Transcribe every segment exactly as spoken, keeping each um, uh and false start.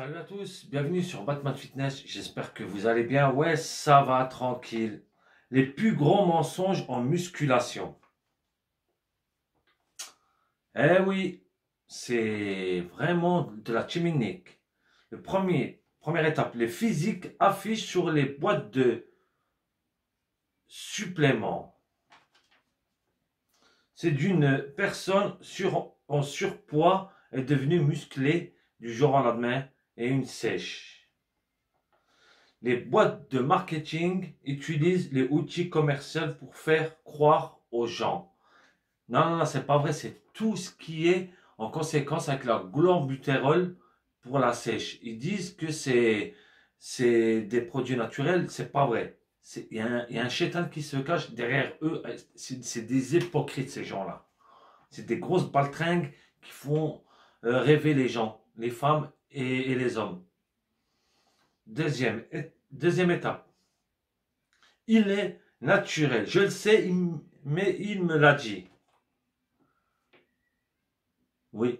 Salut à tous, bienvenue sur Batman Fitness, j'espère que vous allez bien. Ouais, ça va, tranquille. Les plus gros mensonges en musculation. Eh oui, c'est vraiment de la chimique. Le premier, première étape, les physiques affichent sur les boîtes de suppléments. C'est d'une personne sur, en surpoids est devenue musclée du jour au lendemain et une sèche. Les boîtes de marketing utilisent les outils commerciaux pour faire croire aux gens. Non, non, non, c'est pas vrai. C'est tout ce qui est en conséquence avec la glambutérol pour la sèche. Ils disent que c'est c'est des produits naturels. C'est pas vrai. Il y, y, a un chétan qui se cache derrière eux. C'est des hypocrites, ces gens-là. C'est des grosses baltringues qui font euh, rêver les gens, les femmes et, et les hommes. Deuxième, deuxième étape. Il est naturel. Je le sais, il, mais il me l'a dit. Oui.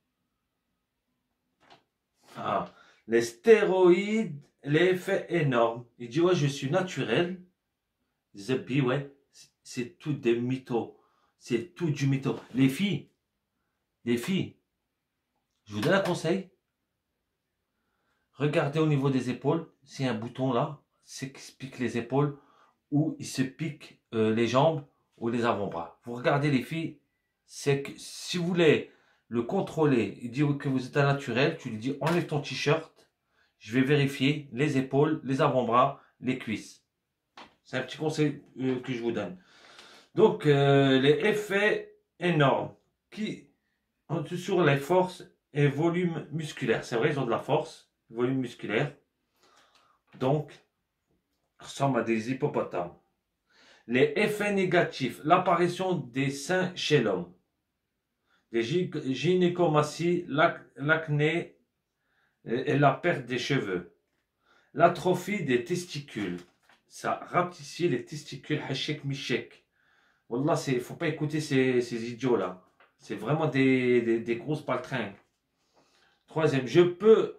Ah, les stéroïdes, l'effet énorme. Il dit, ouais, je suis naturel. Zepi, ouais, c'est tout des mythos. C'est tout du mytho. Les filles, les filles, je vous donne un conseil. Regardez au niveau des épaules, s'il y a un bouton là, c'est qui se pique les épaules, ou il se pique euh, les jambes ou les avant-bras. Vous regardez les filles, c'est que si vous voulez le contrôler, il dit que vous êtes un naturel, tu lui dis enlève ton t-shirt, je vais vérifier les épaules, les avant-bras, les cuisses. C'est un petit conseil euh, que je vous donne. Donc, euh, les effets énormes qui ont sur les forces et volume musculaire. C'est vrai, ils ont de la force, volume musculaire. Donc, ressemble à des hippopotames. Les effets négatifs, l'apparition des seins chez l'homme, les gynécomasties, l'acné et la perte des cheveux, l'atrophie des testicules, ça rapetit les testicules, hachek michek. Wallah, il ne faut pas écouter ces, ces idiots-là. C'est vraiment des, des, des grosses baltringues. Troisième, je peux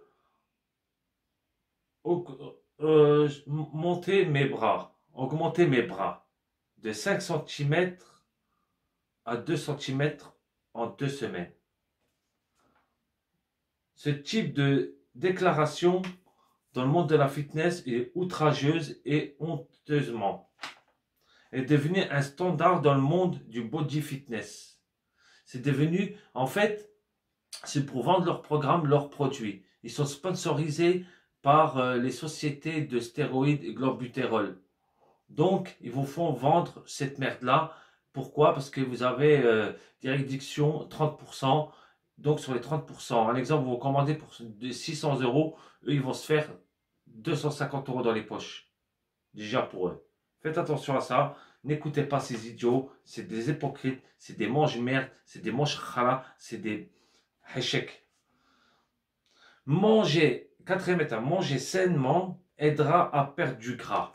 euh, monter mes bras, augmenter mes bras de cinq centimètres à deux centimètres en deux semaines. Ce type de déclaration dans le monde de la fitness est outrageuse et honteusement est devenu un standard dans le monde du body fitness. C'est devenu, en fait, c'est pour vendre leurs programmes, leurs produits. Ils sont sponsorisés par euh, les sociétés de stéroïdes et glambutérol. Donc, ils vous font vendre cette merde-là. Pourquoi? Parce que vous avez euh, des réductions trente pour cent. Donc, sur les trente pour cent, un exemple, vous vous commandez pour six cents euros, eux, ils vont se faire deux cent cinquante euros dans les poches. Déjà pour eux. Faites attention à ça. N'écoutez pas ces idiots. C'est des hypocrites. C'est des mange-merde. C'est des mange-khala. C'est des hachek. Manger, quatrième étape, manger sainement aidera à perdre du gras.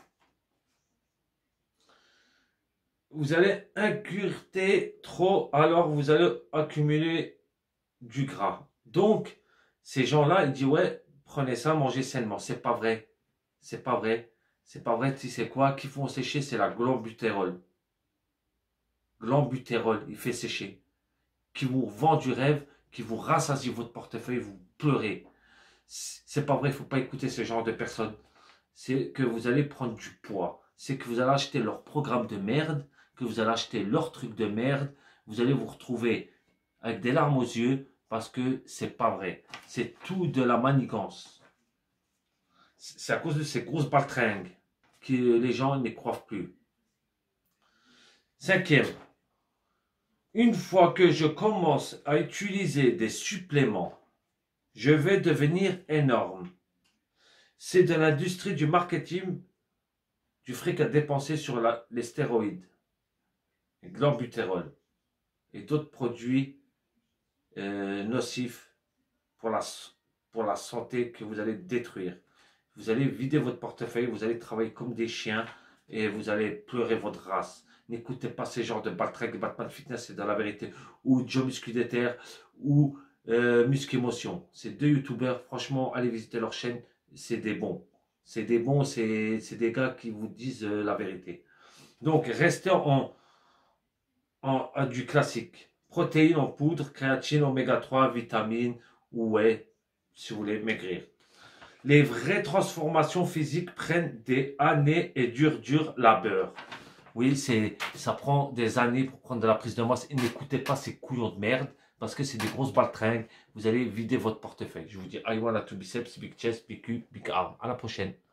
Vous allez incurter trop, alors vous allez accumuler du gras. Donc, ces gens-là, ils disent, ouais, prenez ça, mangez sainement. C'est pas vrai. C'est pas vrai. C'est pas vrai, tu sais quoi, qui font sécher, c'est la glambutérol. Glambutérol, il fait sécher. Qui vous vend du rêve, qui vous rassasie votre portefeuille, vous pleurez. C'est pas vrai, il faut pas écouter ce genre de personnes. C'est que vous allez prendre du poids. C'est que vous allez acheter leur programme de merde, que vous allez acheter leur truc de merde. Vous allez vous retrouver avec des larmes aux yeux parce que c'est pas vrai. C'est tout de la manigance. C'est à cause de ces grosses baltringues que les gens n'y croient plus. Cinquième, une fois que je commence à utiliser des suppléments, je vais devenir énorme. C'est de l'industrie du marketing, du fric à dépenser sur la, les stéroïdes, le glambutérol et d'autres produits euh, nocifs pour la, pour la santé que vous allez détruire. Vous allez vider votre portefeuille, vous allez travailler comme des chiens et vous allez pleurer votre race. N'écoutez pas ces genres de baltringues, Batman Fitness, c'est dans la vérité, ou Joe Muscudateur, ou euh, Musc Émotion. C'est deux youtubeurs, franchement, allez visiter leur chaîne, c'est des bons. C'est des bons, c'est des gars qui vous disent euh, la vérité. Donc, restez en, en, en du classique. Protéines en poudre, créatine, oméga trois, vitamines, ou ouais, si vous voulez maigrir. Les vraies transformations physiques prennent des années et dur, dur labeur. Oui, c'est, ça prend des années pour prendre de la prise de masse. Et n'écoutez pas ces couillons de merde, parce que c'est des grosses baltringues. Vous allez vider votre portefeuille. Je vous dis, I want to biceps, big chest, big cul, big arm. À la prochaine.